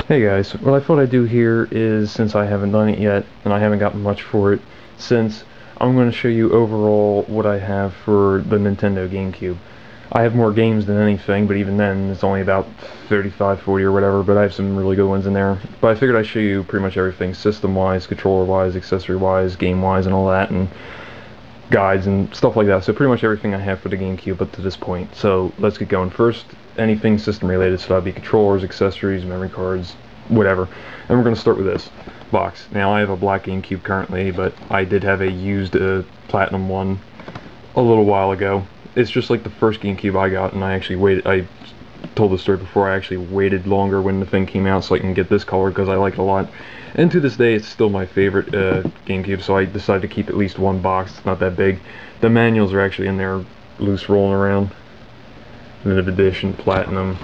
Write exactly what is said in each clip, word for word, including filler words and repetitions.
Hey guys, what I thought I'd do here is, since I haven't done it yet, and I haven't gotten much for it, since I'm going to show you overall what I have for the Nintendo GameCube. I have more games than anything, but even then, it's only about thirty-five, forty or whatever, but I have some really good ones in there. But I figured I'd show you pretty much everything, system-wise, controller-wise, accessory-wise, game-wise, and all that, and guides and stuff like that. So pretty much everything I have for the GameCube up to this point. So let's get going. First, anything system related, so that'd be controllers, accessories, memory cards, whatever. And we're going to start with this box. Now I have a black GameCube currently, but I did have a used uh, platinum one a little while ago. It's just like the first GameCube I got, and I actually waited. I told the story before. I actually waited longer when the thing came out so I can get this color because I like it a lot. And to this day, it's still my favorite uh, GameCube, so I decided to keep at least one box. It's not that big. The manuals are actually in there, loose rolling around. Limited edition, platinum.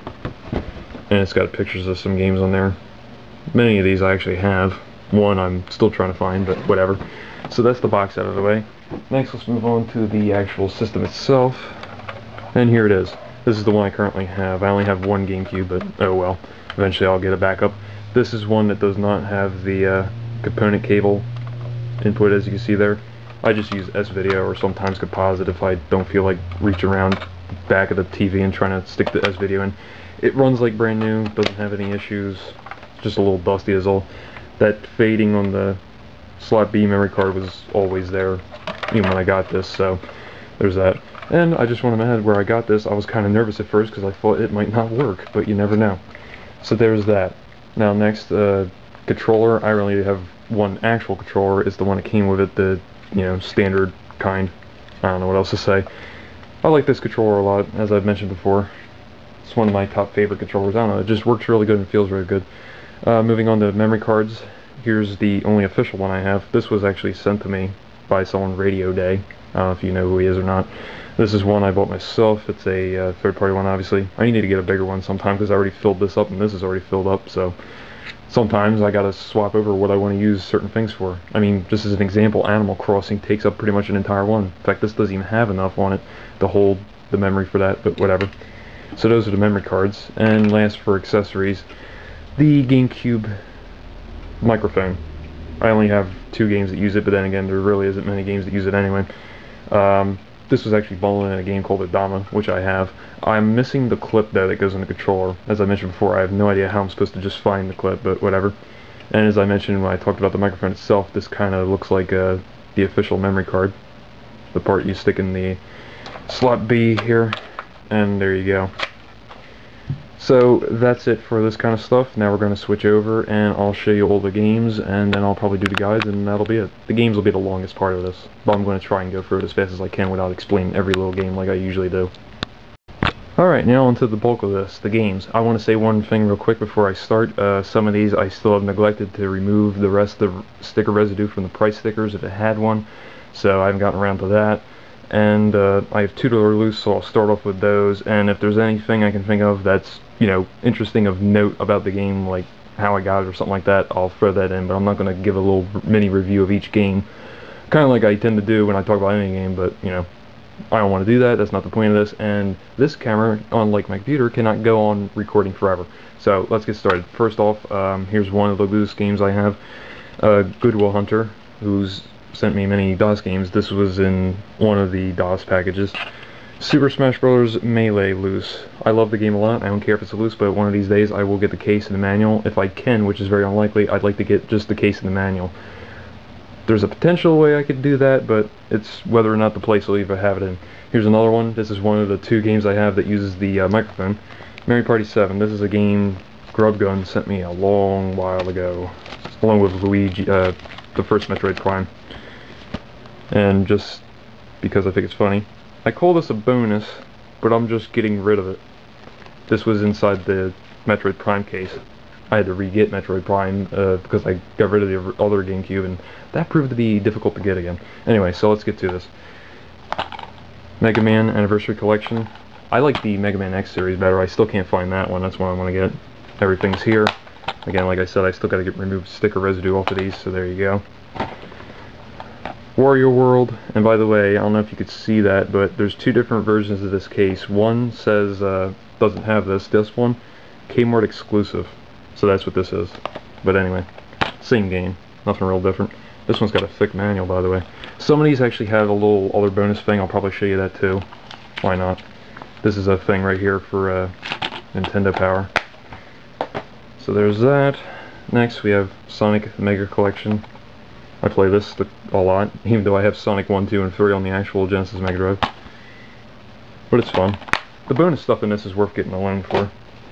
And it's got pictures of some games on there. Many of these I actually have. One I'm still trying to find, but whatever. So that's the box out of the way. Next, let's move on to the actual system itself. And here it is. This is the one I currently have. I only have one GameCube, but oh well. Eventually I'll get it back up. This is one that does not have the uh, component cable input, as you can see there. I just use S-Video or sometimes Composite if I don't feel like reaching around back of the T V and trying to stick the S-Video in. It runs like brand new, doesn't have any issues. It's just a little dusty as all. That fading on the slot B memory card was always there, even when I got this, so there's that. And I just want to add, where I got this, I was kind of nervous at first because I thought it might not work, but you never know. So there's that. Now next, uh, controller. I only have one actual controller. It's the one that came with it, the you know standard kind. I don't know what else to say. I like this controller a lot, as I've mentioned before. It's one of my top favorite controllers. I don't know, it just works really good and feels really good. Uh, moving on to memory cards. Here's the only official one I have. This was actually sent to me by someone, Radio Day. I don't know if you know who he is or not. This is one I bought myself. It's a uh, third-party one, obviously. I need to get a bigger one sometime because I already filled this up and this is already filled up, so sometimes I gotta swap over what I want to use certain things for. I mean, just as an example, Animal Crossing takes up pretty much an entire one. In fact, this doesn't even have enough on it to hold the memory for that, but whatever. So those are the memory cards. And last, for accessories, the GameCube microphone. I only have two games that use it, but then again, there really isn't many games that use it anyway. Um, this was actually bundled in a game called Adama, which I have. I'm missing the clip though that goes in the controller. As I mentioned before, I have no idea how I'm supposed to just find the clip, but whatever. And as I mentioned when I talked about the microphone itself, this kind of looks like uh, the official memory card. The part you stick in the slot B here, and there you go. So that's it for this kind of stuff. Now we're going to switch over and I'll show you all the games, and then I'll probably do the guides, and that'll be it. The games will be the longest part of this, but I'm going to try and go through it as fast as I can without explaining every little game like I usually do. Alright, now onto the bulk of this, the games. I want to say one thing real quick before I start. Uh, some of these I still have neglected to remove the rest of the sticker residue from the price stickers if it had one, so I haven't gotten around to that. And uh, I have two that are loose, so I'll start off with those, and if there's anything I can think of that's, you know, interesting of note about the game, like how I got it or something like that, I'll throw that in, but I'm not going to give a little mini review of each game, kind of like I tend to do when I talk about any game, but, you know, I don't want to do that. That's not the point of this, and this camera, unlike my computer, cannot go on recording forever. So let's get started. First off, um, here's one of the loose games I have, uh, Goodwill Hunter, who's sent me many DOS games. This was in one of the DOS packages. Super Smash Bros. Melee loose. I love the game a lot. I don't care if it's loose, but one of these days I will get the case and the manual. If I can, which is very unlikely, I'd like to get just the case and the manual. There's a potential way I could do that, but it's whether or not the place will even have it in. Here's another one. This is one of the two games I have that uses the uh, microphone. Mario Party seven. This is a game Grub Gun sent me a long while ago, along with Luigi, uh, the first Metroid Prime. And just because I think it's funny, I call this a bonus, but I'm just getting rid of it. This was inside the Metroid Prime case. I had to re-get Metroid Prime uh, because I got rid of the other GameCube, and that proved to be difficult to get again. Anyway, so let's get to this. Mega Man Anniversary Collection. I like the Mega Man X series better. I still can't find that one. That's one I want to get. Everything's here. Again, like I said, I still got to get removed sticker residue off of these, so there you go. Wario World, and by the way, I don't know if you could see that, but there's two different versions of this case. One says, uh, doesn't have this. This one, Kmart exclusive. So that's what this is. But anyway, same game, nothing real different. This one's got a thick manual, by the way. Some of these actually have a little other bonus thing. I'll probably show you that too. Why not? This is a thing right here for uh, Nintendo Power. So there's that. Next we have Sonic Mega Collection. I play this a lot, even though I have Sonic one, two, and three on the actual Genesis Mega Drive. But it's fun. The bonus stuff in this is worth getting a loan for.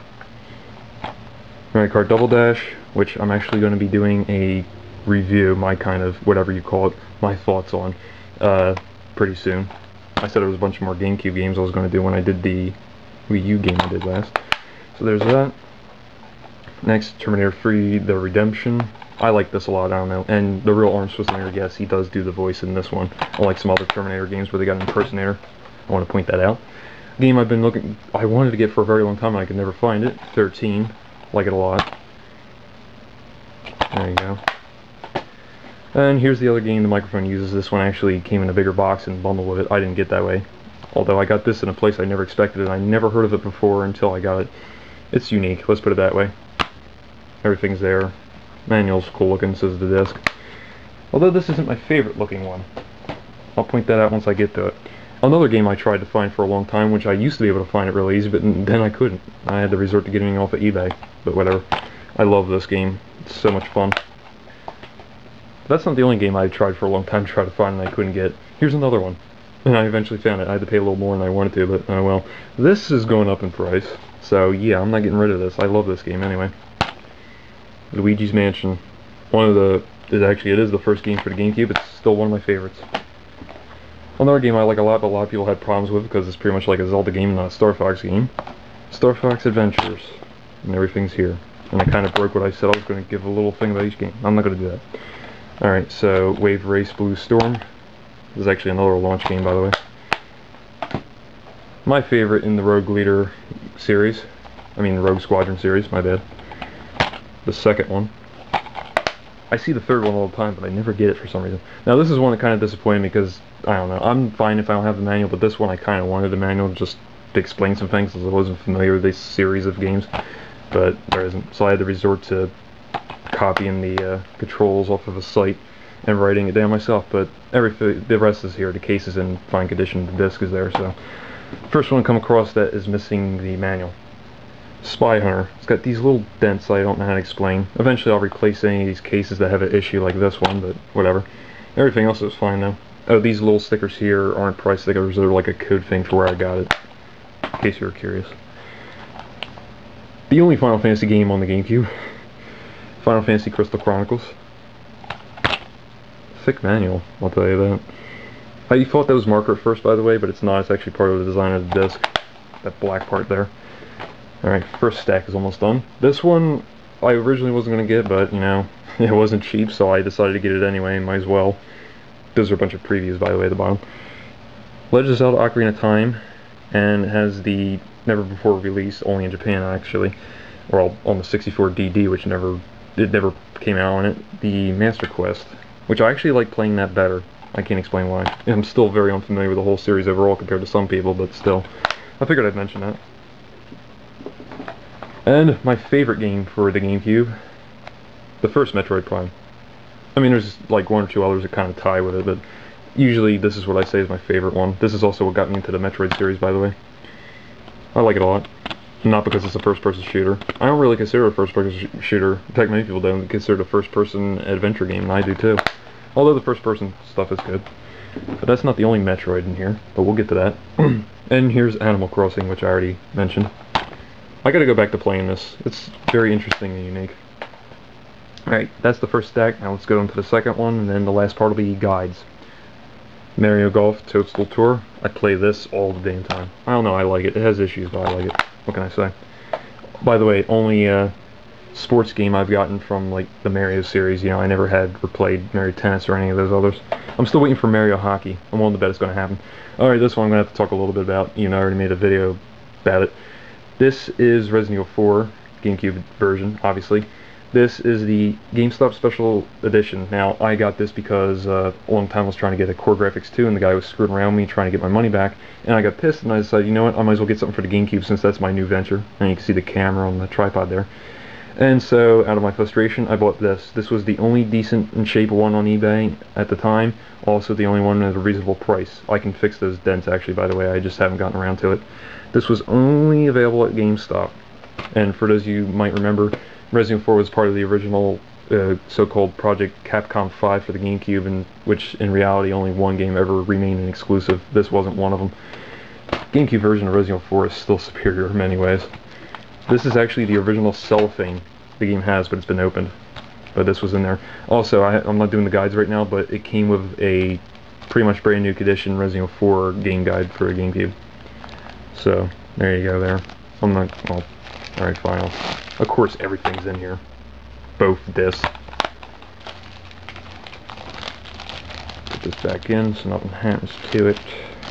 Mario Kart Double Dash, which I'm actually going to be doing a review, my kind of, whatever you call it, my thoughts on, uh, pretty soon. I said there was a bunch more GameCube games I was going to do when I did the Wii U game I did last. So there's that. Next, Terminator three, The Redemption. I like this a lot, I don't know. And the real Arnold Schwarzenegger, yes, he does do the voice in this one. Unlike some other Terminator games where they got an impersonator. I want to point that out. Game I've been looking, I wanted to get for a very long time and I could never find it. thirteen. Like it a lot. There you go. And here's the other game the microphone uses. This one actually came in a bigger box and bundled with it. I didn't get that way. Although I got this in a place I never expected and I never heard of it before until I got it. It's unique, let's put it that way. Everything's there. Manual's cool looking, so is the disc. Although this isn't my favorite looking one. I'll point that out once I get to it. Another game I tried to find for a long time, which I used to be able to find it really easy, but then I couldn't. I had to resort to getting it off of eBay. But whatever. I love this game. It's so much fun. That's not the only game I tried for a long time to try to find and I couldn't get. Here's another one. And I eventually found it. I had to pay a little more than I wanted to, but oh well. This is going up in price. So yeah, I'm not getting rid of this. I love this game anyway. Luigi's Mansion. One of the, it actually it is the first game for the GameCube. It's still one of my favorites. Another game I like a lot, but a lot of people had problems with because it's pretty much like a Zelda game, not a Star Fox game. Star Fox Adventures. And everything's here. And I kind of broke what I said I was going to give a little thing about each game. I'm not going to do that. Alright, so Wave Race Blue Storm. This is actually another launch game, by the way. My favorite in the Rogue Leader series. I mean, Rogue Squadron series, my bad. The second one. I see the third one all the time, but I never get it for some reason. Now, this is one that kind of disappointed me because, I don't know, I'm fine if I don't have the manual, but this one I kind of wanted the manual just to explain some things because I wasn't familiar with this series of games, but there isn't. So I had to resort to copying the uh, controls off of a site and writing it down myself, but everything, the rest is here. The case is in fine condition, the disc is there, so. First one I come across that is missing the manual. Spy Hunter. It's got these little dents I don't know how to explain. Eventually I'll replace any of these cases that have an issue like this one, but whatever. Everything else is fine though. Oh, these little stickers here aren't price stickers, they're like a code thing for where I got it. In case you were curious. The only Final Fantasy game on the GameCube. Final Fantasy Crystal Chronicles. Thick manual, I'll tell you that. I thought that was marker at first, by the way, but it's not. It's actually part of the design of the disc. That black part there. Alright, first stack is almost done. This one I originally wasn't going to get, but, you know, it wasn't cheap, so I decided to get it anyway, might as well. Those are a bunch of previews, by the way, at the bottom. Legend of Zelda Ocarina of Time, and it has the never before released, only in Japan actually, or on the sixty-four D D, which never, it never came out on it, the Master Quest, which I actually like playing that better. I can't explain why. I'm still very unfamiliar with the whole series overall compared to some people, but still. I figured I'd mention that. And my favorite game for the GameCube, the first Metroid Prime. I mean, there's like one or two others that kind of tie with it, but usually this is what I say is my favorite one. This is also what got me into the Metroid series, by the way. I like it a lot. Not because it's a first-person shooter. I don't really consider it a first-person sh shooter. In fact, many people don't consider it a first-person adventure game, and I do too. Although the first-person stuff is good. But that's not the only Metroid in here, but we'll get to that. And here's Animal Crossing, which I already mentioned. I gotta go back to playing this. It's very interesting and unique. Alright, that's the first stack. Now let's go into the second one, and then the last part will be guides. Mario Golf Toadstool Tour. I play this all the damn time. I don't know, I like it. It has issues, but I like it. What can I say? By the way, only uh, sports game I've gotten from like the Mario series. You know, I never had or played Mario Tennis or any of those others. I'm still waiting for Mario Hockey. I'm willing to bet it's going to happen. Alright, this one I'm going to have to talk a little bit about. You know, I already made a video about it. This is Resident Evil four, GameCube version, obviously. This is the GameStop Special Edition. Now, I got this because uh, a long time I was trying to get a Core Graphics two, and the guy was screwing around me trying to get my money back, and I got pissed, and I decided, you know what, I might as well get something for the GameCube since that's my new venture. And you can see the camera on the tripod there. And so, out of my frustration, I bought this. This was the only decent in shape one on eBay at the time. Also the only one at a reasonable price. I can fix those dents actually, by the way, I just haven't gotten around to it. This was only available at GameStop. And for those of you who might remember, Resident Evil four was part of the original uh, so-called Project Capcom five for the GameCube, in which in reality only one game ever remained an exclusive. This wasn't one of them. GameCube version of Resident Evil four is still superior in many ways. This is actually the original cellophane the game has, but it's been opened. But this was in there. Also, I, I'm not doing the guides right now, but it came with a pretty much brand new condition Resident Evil four game guide for a GameCube. So, there you go there. I'm not, well, alright, fine. Of course, everything's in here. Both discs. Put this back in so nothing happens to it.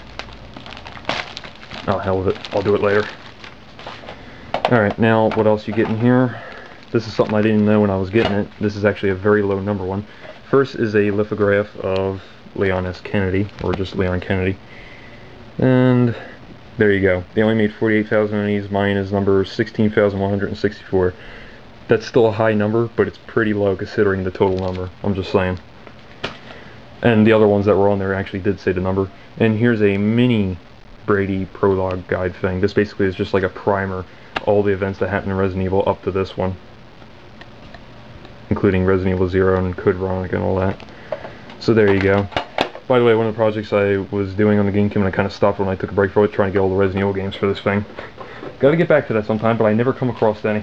Oh, hell with it. I'll do it later. Alright, now what else you get in here? This is something I didn't know when I was getting it. This is actually a very low number one. First is a lithograph of Leon S. Kennedy, or just Leon Kennedy. And there you go. They only made forty-eight thousand of these. Mine is number sixteen thousand one hundred sixty-four. That's still a high number, but it's pretty low considering the total number. I'm just saying. And the other ones that were on there actually did say the number. And here's a mini Brady prologue guide thing. This basically is just like a primer. All the events that happened in Resident Evil up to this one, including Resident Evil Zero and Code Veronica and all that. So there you go. By the way, one of the projects I was doing on the GameCube, and I kind of stopped when I took a break for it, trying to get all the Resident Evil games for this thing. Got to get back to that sometime, but I never come across any.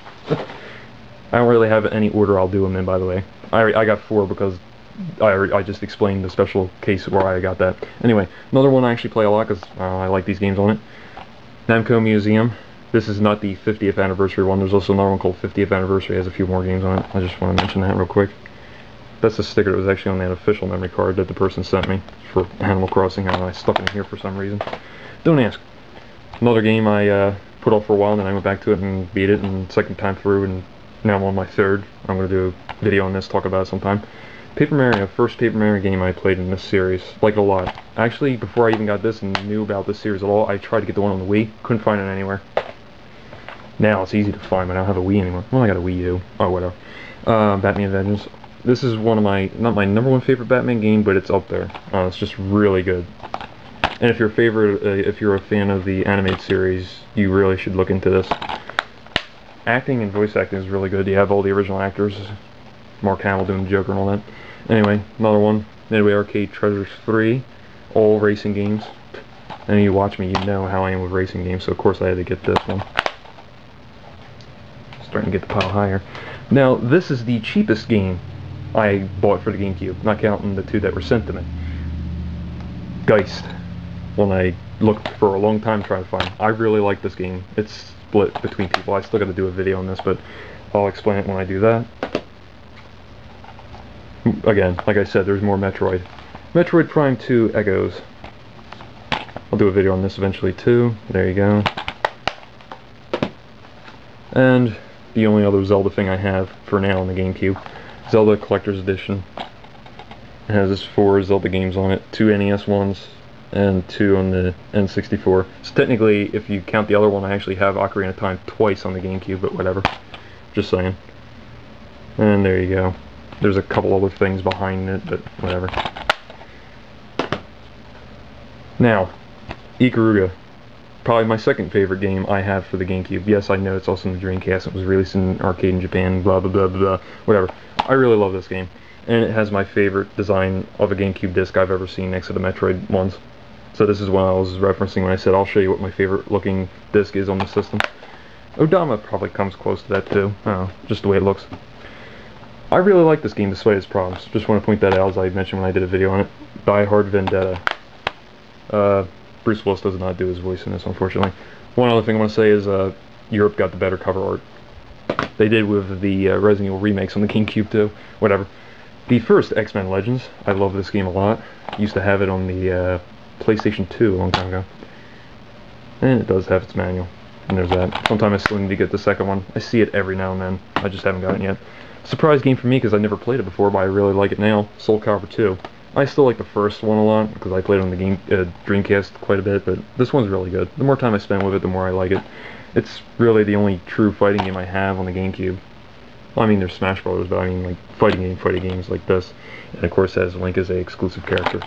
I don't really have any order I'll do them in, by the way. I, I got four because I, I just explained the special case where I got that. Anyway, another one I actually play a lot because uh, I like these games on it. Namco Museum. This is not the fiftieth anniversary one. There's also another one called fiftieth anniversary. It has a few more games on it. I just want to mention that real quick. That's the sticker that was actually on that official memory card that the person sent me for Animal Crossing, and I stuck it in here for some reason. Don't ask. Another game I uh, put off for a while, and then I went back to it and beat it, and second time through, and now I'm on my third. I'm going to do a video on this, talk about it sometime. Paper Mario, first Paper Mario game I played in this series. Liked it a lot. Actually, before I even got this and knew about this series at all, I tried to get the one on the Wii. Couldn't find it anywhere. Now it's easy to find, but I don't have a Wii anymore. Well, I got a Wii U. Oh, whatever. Uh, Batman Vengeance. This is one of my, not my number one favorite Batman game, but it's up there. Uh, it's just really good. And if you're a favorite, uh, if you're a fan of the animated series, you really should look into this. Acting and voice acting is really good. You have all the original actors, Mark Hamill doing the Joker and all that. Anyway, another one, Midway Arcade Treasures three, all racing games. And you watch me, you know how I am with racing games, so of course I had to get this one. Starting to get the pile higher. Now, this is the cheapest game I bought for the GameCube, not counting the two that were sent to me. Geist. One I looked for a long time trying to find. I really like this game. It's split between people. I still got to do a video on this, but I'll explain it when I do that. Again, like I said, there's more Metroid. Metroid Prime two Echoes. I'll do a video on this eventually too. There you go. And the only other Zelda thing I have for now on the GameCube, Zelda Collector's Edition. It has four Zelda games on it, two N E S ones and two on the N sixty-four. So technically, if you count the other one, I actually have Ocarina of Time twice on the GameCube, but whatever. Just saying. And there you go. There's a couple other things behind it, but whatever. Now, Ikaruga. Probably my second favorite game I have for the GameCube. Yes, I know it's also in the Dreamcast. It was released in arcade in Japan, blah, blah, blah, blah, blah, whatever. I really love this game. And it has my favorite design of a GameCube disc I've ever seen next to the Metroid ones. So this is what I was referencing when I said I'll show you what my favorite looking disc is on the system. Odama probably comes close to that too. I don't know, just the way it looks. I really like this game despite its problems. Just want to point that out as I mentioned when I did a video on it. Die Hard Vendetta. Uh... Bruce Willis does not do his voice in this, unfortunately. One other thing I want to say is uh, Europe got the better cover art. They did with the uh, Resident Evil remakes on the GameCube too. Whatever. The first X-Men Legends. I love this game a lot. Used to have it on the uh, PlayStation two a long time ago. And it does have its manual. And there's that. Sometime I still need to get the second one. I see it every now and then. I just haven't gotten it yet. Surprise game for me because I never played it before, but I really like it now. Soul Calibur two. I still like the first one a lot, because I played on the game uh, Dreamcast quite a bit, but this one's really good. The more time I spend with it, the more I like it. It's really the only true fighting game I have on the GameCube. Well, I mean, there's Smash Brothers, but I mean, like, fighting game, fighting games like this. And of course, as Link is a exclusive character.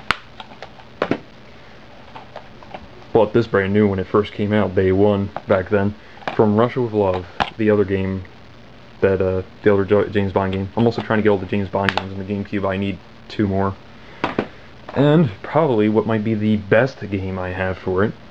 Bought this brand new when it first came out, day one, back then, from Russia with Love, the other game, that, uh, the other James Bond game. I'm also trying to get all the James Bond games on the GameCube. I need two more. And probably what might be the best game I have for it.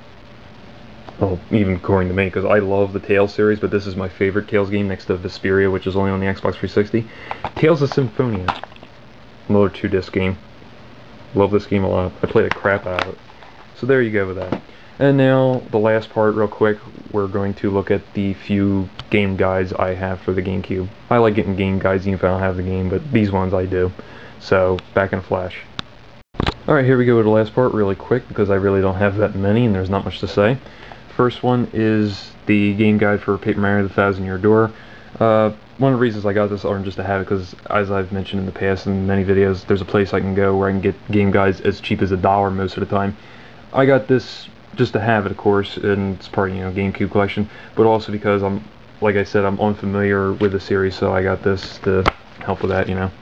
Well, even according to me, because I love the Tales series, but this is my favorite Tales game next to Vesperia, which is only on the Xbox three sixty. Tales of Symphonia. Another two-disc game. Love this game a lot. I played the crap out of it. So there you go with that. And now, the last part, real quick, we're going to look at the few game guides I have for the GameCube. I like getting game guides even if I don't have the game, but these ones I do. So, back in a flash. Alright, here we go with the last part really quick, because I really don't have that many and there's not much to say. First one is the game guide for Paper Mario The Thousand Year Door. Uh, one of the reasons I got this aren't just to have it, because as I've mentioned in the past in many videos, there's a place I can go where I can get game guides as cheap as a dollar most of the time. I got this just to have it, of course, and it's part of, you know, GameCube collection, but also because I'm, like I said, I'm unfamiliar with the series, so I got this to help with that, you know.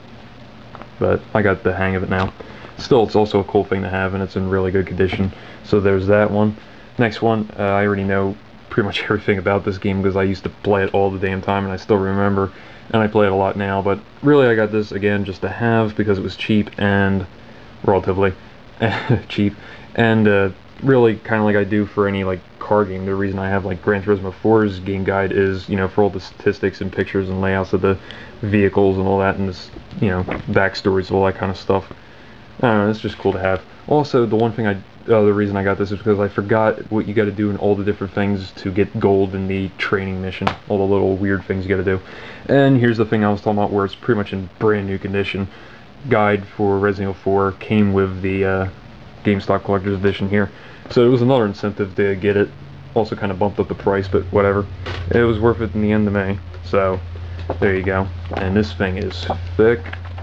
But I got the hang of it now. Still, it's also a cool thing to have, and it's in really good condition. So there's that one. Next one, uh, I already know pretty much everything about this game because I used to play it all the damn time and I still remember, and I play it a lot now, but really I got this again just to have because it was cheap and relatively cheap, and uh, really kind of like I do for any like car game. The reason I have like Gran Turismo four's game guide is, you know, for all the statistics and pictures and layouts of the vehicles and all that, and this, you know, backstories, all that kind of stuff. I don't know, it's just cool to have. Also, the one thing I Uh, the reason I got this is because I forgot what you got to do in all the different things to get gold in the training mission, all the little weird things you got to do. And here's the thing I was talking about, where it's pretty much in brand new condition. Guide for Resident Evil four came with the uh, GameStop Collector's Edition here, so it was another incentive to get it. Also kind of bumped up the price, but whatever. It was worth it in the end to me. So there you go. And this thing is thick.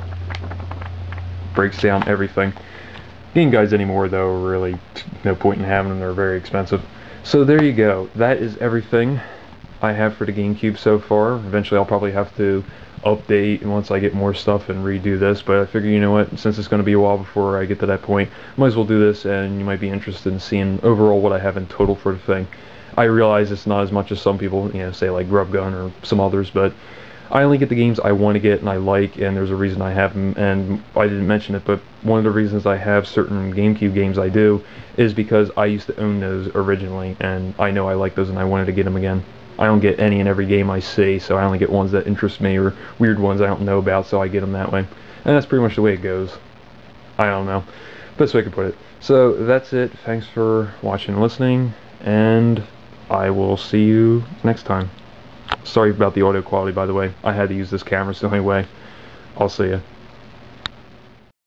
Breaks down everything. Game guides anymore, though, really no point in having them. They're very expensive. So there you go. That is everything I have for the GameCube so far. Eventually I'll probably have to update once I get more stuff and redo this, but I figure, you know what, since it's going to be a while before I get to that point, might as well do this, and you might be interested in seeing overall what I have in total for the thing. I realize it's not as much as some people, you know, say like Grub Gun or some others, but I only get the games I want to get and I like, and there's a reason I have them, and I didn't mention it, but one of the reasons I have certain GameCube games I do is because I used to own those originally, and I know I like those and I wanted to get them again. I don't get any and every game I see, so I only get ones that interest me, or weird ones I don't know about, so I get them that way. And that's pretty much the way it goes. I don't know. Best way I can put it. So that's it. Thanks for watching and listening, and I will see you next time. Sorry about the audio quality, by the way. I had to use this camera, so anyway, I'll see ya.